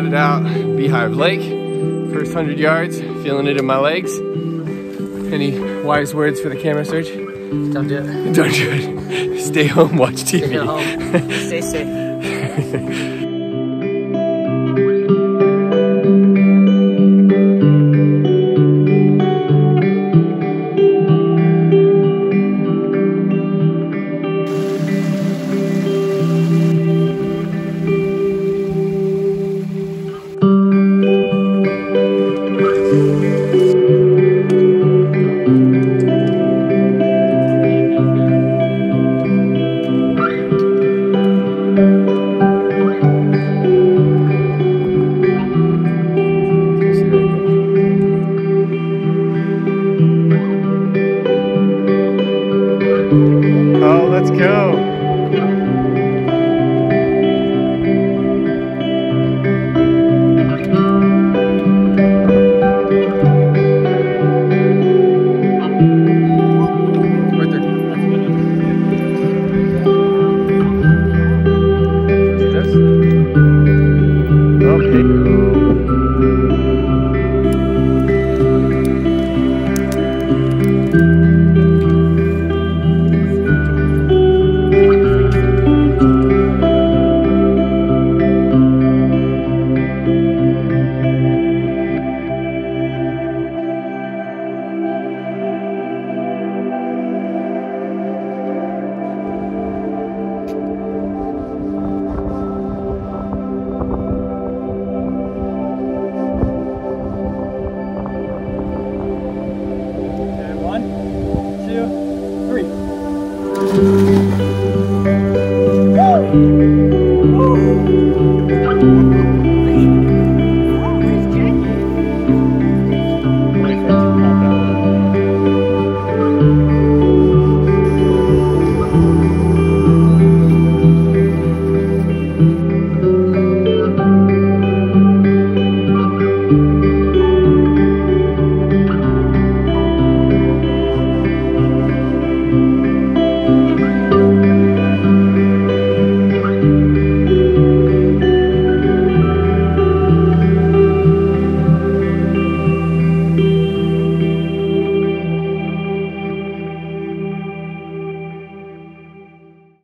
started out Beehive Lake. First 100 yards, feeling it in my legs. Any wise words for the camera, Serge? Don't do it. Don't do it. Stay home, watch TV. Stay home. Stay safe.